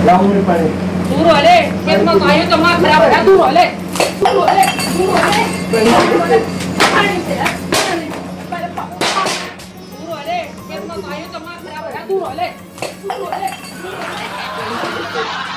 लाओ मेरे पानी। दूर हो ले, खेत में आयो तो मार खराब है, दूर हो ले, दूर हो ले, दूर हो ले, दूर हो ले, पानी से यार, पहले दूर हो ले, खेत में आयो तो मार खराब है, दूर हो ले, दूर हो ले, दूर हो ले।